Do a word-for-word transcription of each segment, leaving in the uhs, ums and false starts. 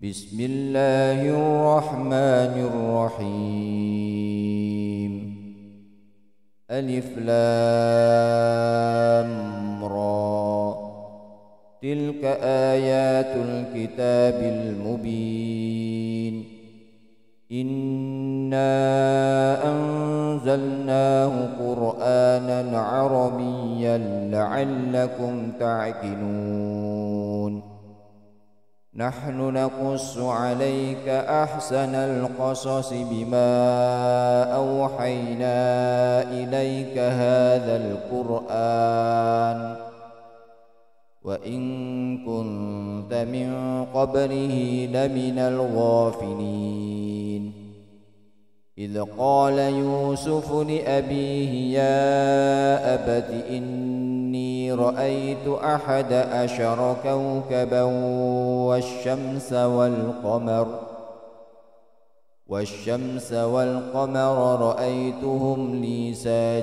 بسم الله الرحمن الرحيم. ألف لام را. تلك آيات الكتاب المبين. إنا أنزلناه قرآنا عربيا لعلكم تعقلون. نحن نقص عليك أحسن القصص بما أوحينا إليك هذا القرآن وإن كنت من قبله لمن الغافلين. إذ قال يوسف لأبيه يا أبت إني رأيت أحد عشر كوكبا والشمس والقمر والشمس والقمر رأيتهم لي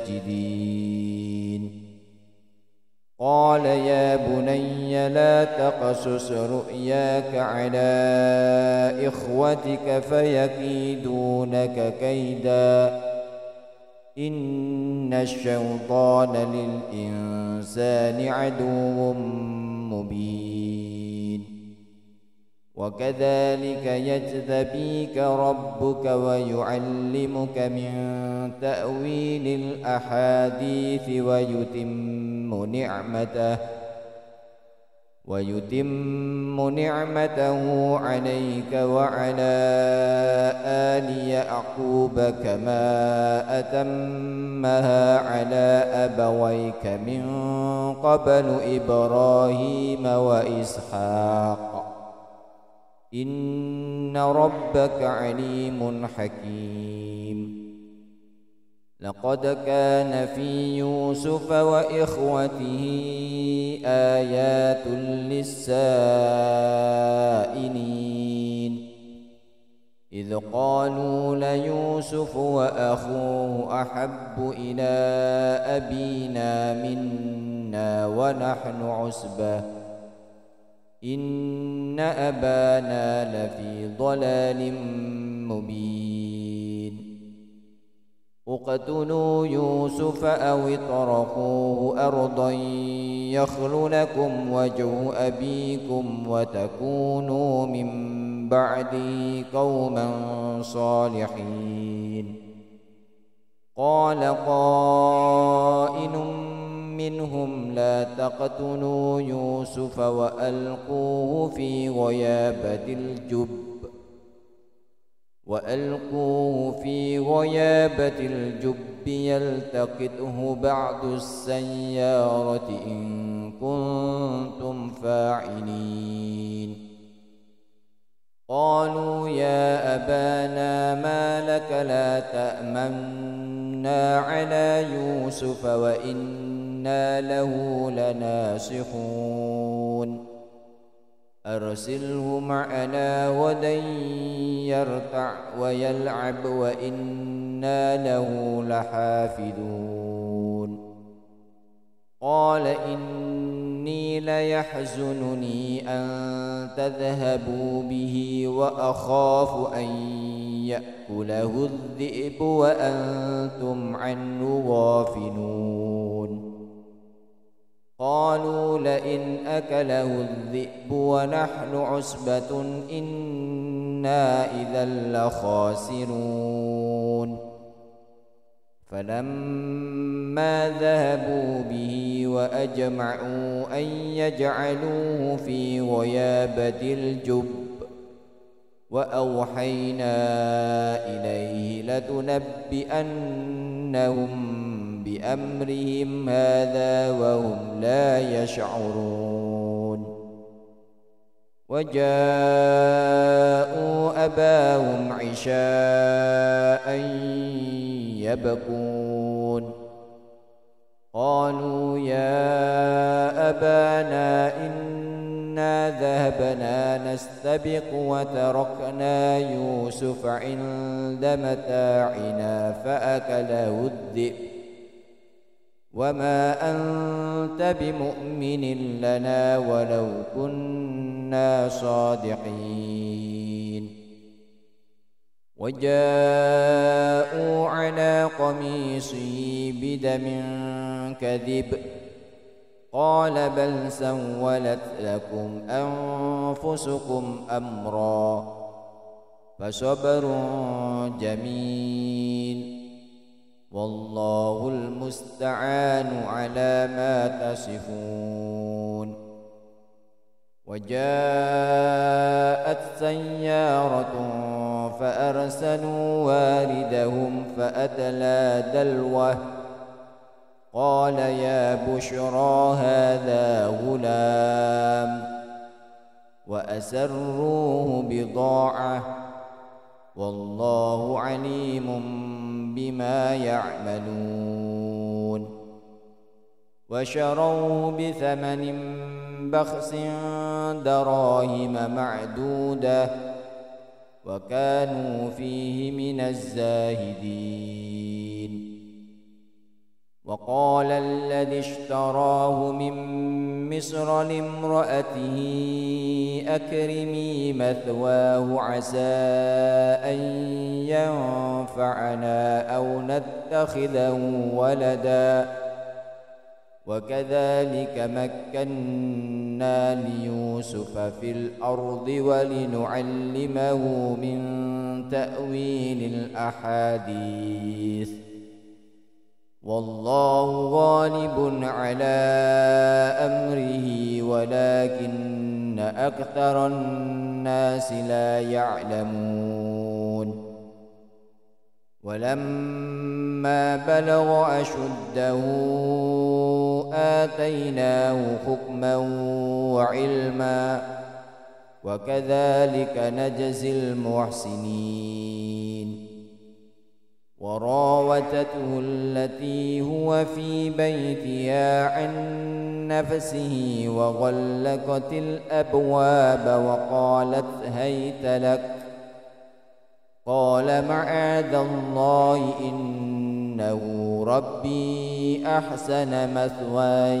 ساجدين. قال يا بني لا تقصص رؤياك على إخوتك فيكيدونك كيدا إن الشيطان للإنسان عدو مبين. وكذلك يجتبيك ربك ويعلمك من تأويل الأحاديث ويتم نعمته ويتم نعمته عليك وعلى آل يعقوب كما أتمها على أبويك من قبل إبراهيم وإسحاق إن ربك عليم حكيم. لقد كان في يوسف وإخوته آيات للسائلين إذ قالوا ليوسف وأخوه أحب إلى أبينا منا ونحن عصبة إن أبانا لفي ضلال مبين. اقتلوا يوسف أو اطرحوه أرضا يخل لكم وجه أبيكم وتكونوا من بعده قوما صالحين. قال قائل منهم لا تقتلوا يوسف وألقوه في غيابة الجب وألقوه في غيابة الجب يلتقطه بعض السيارة إن كنتم فاعلين. قالوا يا أبانا ما لك لا تأمنا على يوسف وإنا له لناصحون. أرسله معنا غدا يرتع ويلعب وإنا له لحافظون. قال إني ليحزنني أن تذهبوا به وأخاف أن يأكله الذئب وأنتم عنه غافلون. قالوا لئن أكله الذئب ونحن عصبة إنا إذا لخاسرون. فلما ذهبوا به وأجمعوا أن يجعلوه في غيابة الجب وأوحينا إليه لتنبئنهم بأمرهم هذا وهم لا يشعرون. وجاءوا أباهم عشاء يبكون. قالوا يا أبانا إنا ذهبنا نستبق وتركنا يوسف عند متاعنا فأكله الذئب وما أنت بمؤمن لنا ولو كنا صادقين. وجاءوا على قميصه بدم كذب قال بل سولت لكم أنفسكم أمرا فصبر جميل والله المستعان على ما تصفون. وجاءت سيارة فأرسلوا واردهم فأدلى دلوه قال يا بشرى هذا غلام وأسروه بضاعة والله عليم بما يعملون. وشروه بثمن بخس دراهم معدودة وكانوا فيه من الزاهدين. وقال الذي اشتراه من مصر لامرأته أكرمي مثواه عسى أن ينفعنا أو نتخذه ولدا وكذلك مكنا ليوسف في الأرض ولنعلمه من تأويل الأحاديث والله غالب على أمره ولكن أكثر الناس لا يعلمون. ولما بلغ أشده آتيناه حكما وعلما وكذلك نجزي المحسنين. وراودته التي هو في بيتها عن نفسه وغلقت الأبواب وقالت هيت لك قال معاذ الله إنه ربي أحسن مثواي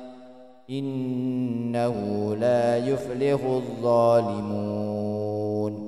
إنه لا يفلح الظالمون.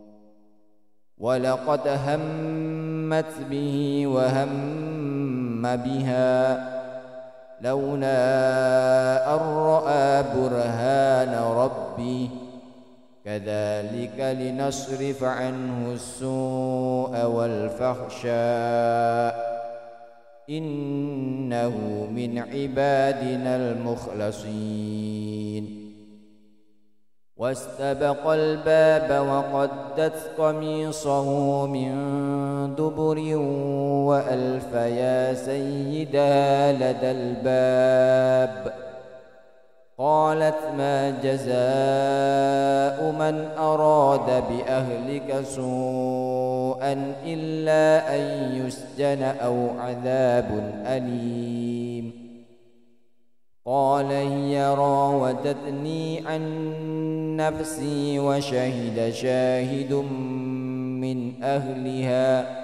ولقد همت به وهم بها لولا أن رأى برهان ربه كذلك لنصرف عنه السوء والفحشاء إنه من عبادنا المخلصين. واستبق الباب وقدت قميصه من دبر وألف يا سيدها لدى الباب قالت ما جزاء من أراد بأهلك سوءا إلا أن يسجن أو عذاب أليم. قال هي راودتني عن نفسي وشهد شاهد من أهلها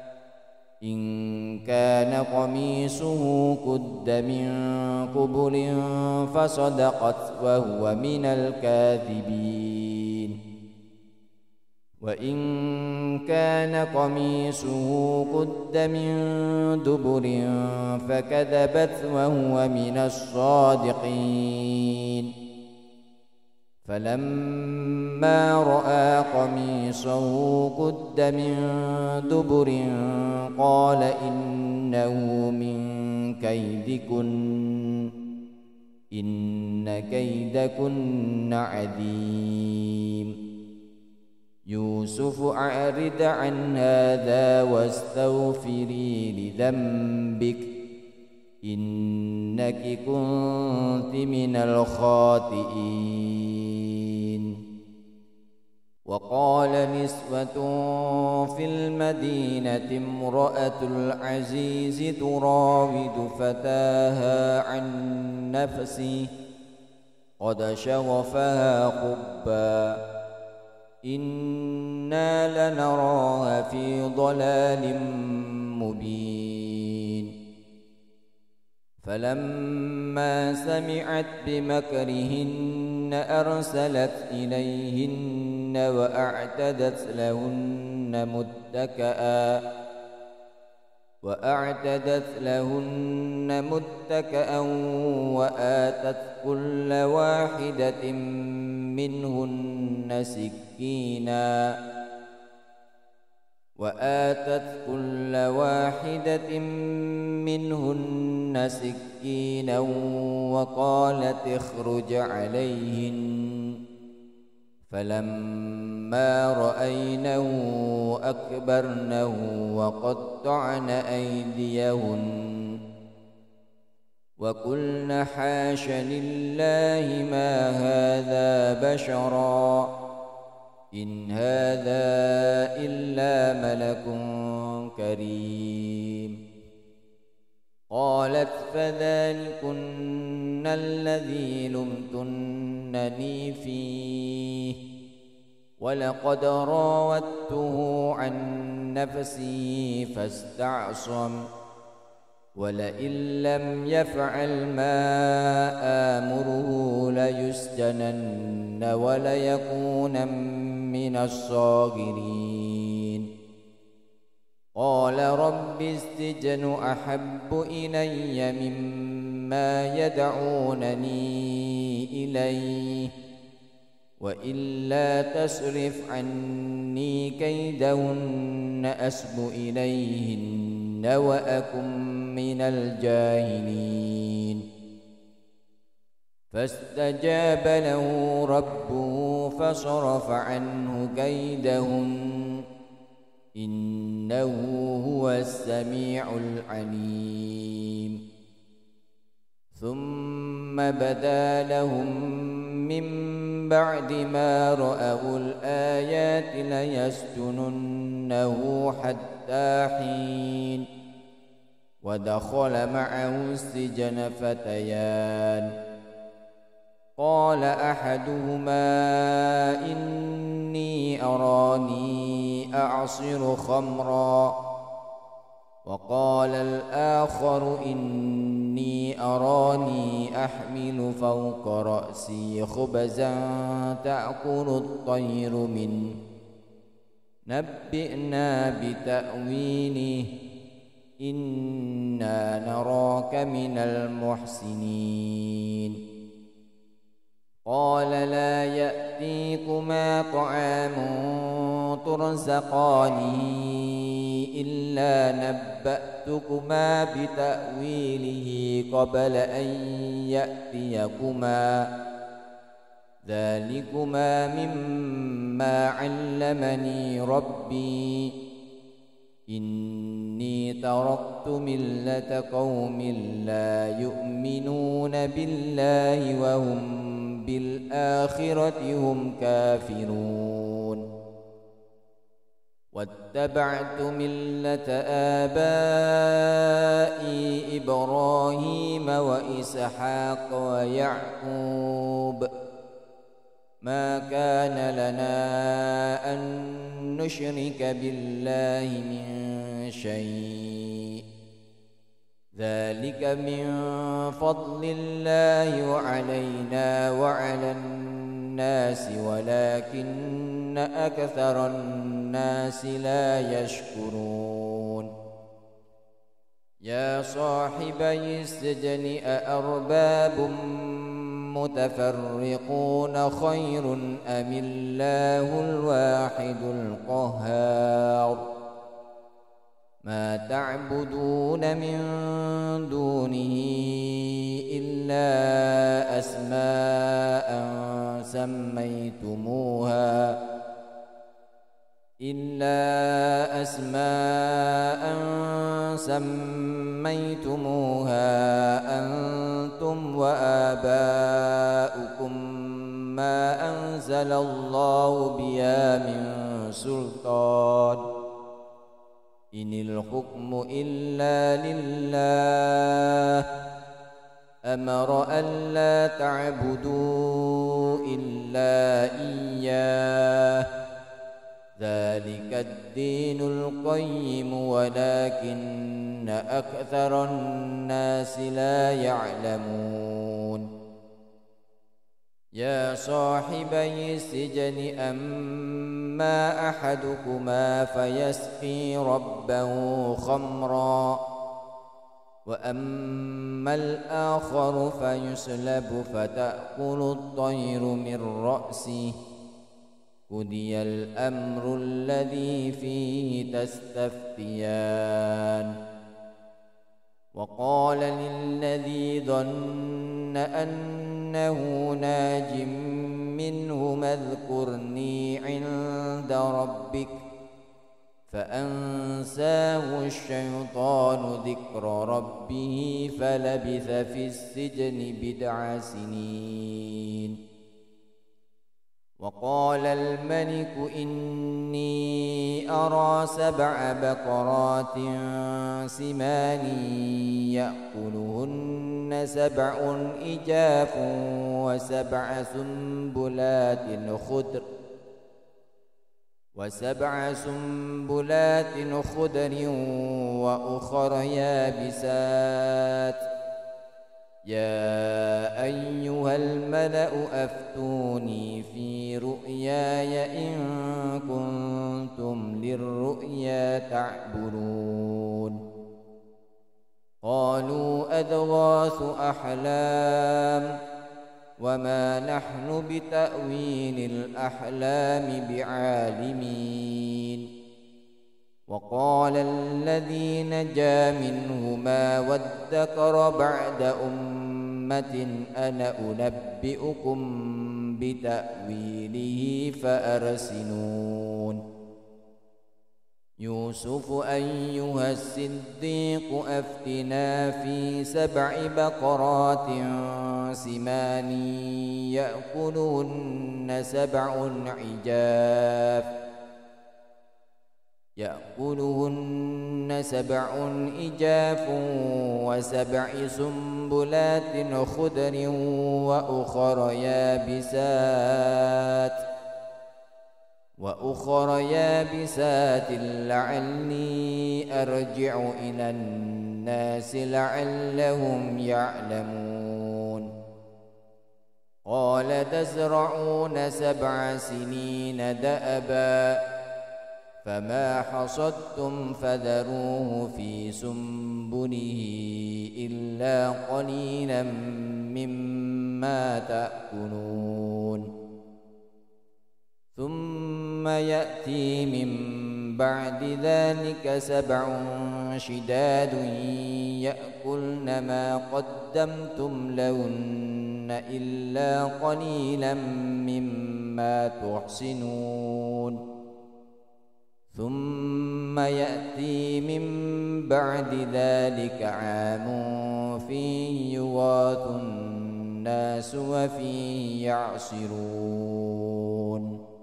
إن كان قميصه قد من قبل فصدقت وهو من الكاذبين وإن كان قميصه قد من دبر فكذبت وهو من الصادقين. فلما رأى قميصه قد من دبر قال إنه من كيدكن إن كيدكن عظيم. يوسف أعرض عن هذا واستغفري لذنبك إنك كنت من الخاطئين. وقال نسوة في المدينة امرأة العزيز تراود فتاها عن نفسه قد شغفها حبا إنا لنراها في ضلال مبين. فلما سمعت بمكرهن أرسلت إليهن مسكين وأعتدت لهن متكئا وأعتدت لهن متكئا وآتت كل واحدة منهن سكينا وآتت كل واحدة منهن سكينا وقالت اخرج عليهن فلما رأينه أكبرنه وقطعن أيديهن وقلن حاش لله ما هذا بشرا إن هذا إلا ملك كريم. قالت فذلكن الذي لمتنني فيه ولقد راودته عن نفسه فاستعصم ولئن لم يفعل ما آمره ليسجنن وليكون من الصاغرين. قال رب السجن أحب إلي مما يدعونني إليه وإلا تصرف عني كيدهن أسب إليهن وأكن من الجاهلين. فاستجاب له ربه فصرف عنه كيدهن إنه هو السميع العليم. ثم بدا لهم من بعد ما رأوا الآيات ليسجننه حتى حين. ودخل معه السجن فتيان قال أحدهما إني أراني أعصر خمرا وقال الآخر إني أراني أحمل فوق رأسي خبزا تأكل الطير منه نبئنا بتأويله إنا نراك من المحسنين. قال لا يأتيكما طعام ترزقانه إلا نبأتكما بتأويله قبل أن يأتيكما ذلكما مما علمني ربي إني تركت ملة قوم لا يؤمنون بالله وهم بالآخرة هم كافرون. واتبعت ملة آبائي إبراهيم وإسحاق ويعقوب ما كان لنا أن نشرك بالله من شيء ذلك من فضل الله علينا وعلى الناس ولكن أكثر الناس لا يشكرون. يا صاحبي السجن أأرباب متفرقون خير أم الله الواحد القهار. ما تعبدون من دونه إلا أسماء سميتموها إلا أسماء سميتموها أنتم وآباؤكم ما أنزل الله بها من سلطان إن الحكم إلا لله أمر ألا تعبدوا إلا إياه ذلك الدين القيم ولكن أكثر الناس لا يعلمون. يا صاحبي السجن أما أحدكما فيسقي ربه خمرا وأما الآخر فيسلب فتأكل الطير من رأسه قضي الأمر الذي فيه تستفتيان وقال للذي ظن أنه ناج منهما اذكرني عند ربك فأنساه الشيطان ذكر ربه فلبث في السجن بضع سنين وقال الملك إني أرى سبع بقرات سمان يأكلهن سبع إجاف وسبع سنبلات خضر وسبع سنبلات خضر وأخر يابسات يا أيها الملأ أفتوني في رؤياي إن كنتم للرؤيا تعبرون قالوا أضغاث أحلام وما نحن بتأويل الأحلام بعالمين وقال الذي نجا منهما وادكر بعد أمة أنا أنبئكم بتأويله فأرسلون يوسف أيها الصديق أفتنا في سبع بقرات سمان يأكلهن سبع عجاف يأكلهن سبع إجاف وسبع سنبلات خضر وأخر يابسات وأخر يابسات لعلي أرجع إلى الناس لعلهم يعلمون قال تزرعون سبع سنين دأبا فما حصدتم فذروه في سنبله إلا قليلا مما تأكلون ثم يأتي من بعد ذلك سبع شداد يأكلن ما قدمتم لهن إلا قليلا مما تحصنون ثم يأتي من بعد ذلك عام فيه يغاث الناس وفيه يعصرون